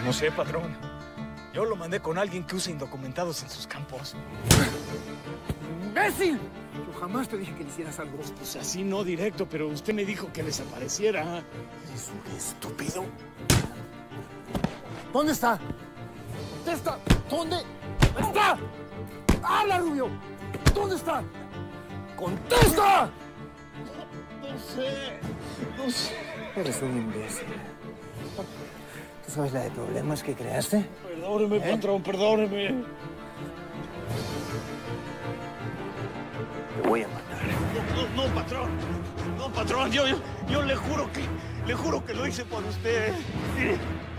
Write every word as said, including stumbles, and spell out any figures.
No sé, patrón. Yo lo mandé con alguien que usa indocumentados en sus campos. ¡Imbécil! Yo jamás te dije que le hicieras algo. Pues así no directo, pero usted me dijo que desapareciera. ¿Eres un estúpido? ¿Dónde está? ¿Contesta? ¿Dónde está? ¡Habla, Rubio! ¿Dónde está? ¡Contesta! No sé, no sé. Eres un imbécil. ¿Tú sabes la de problemas que creaste? Perdóneme, ¿Eh? patrón, perdóneme. Te voy a matar. No, no, no, patrón. No, patrón, yo, yo, yo le juro que, le juro que lo hice por usted. Mire.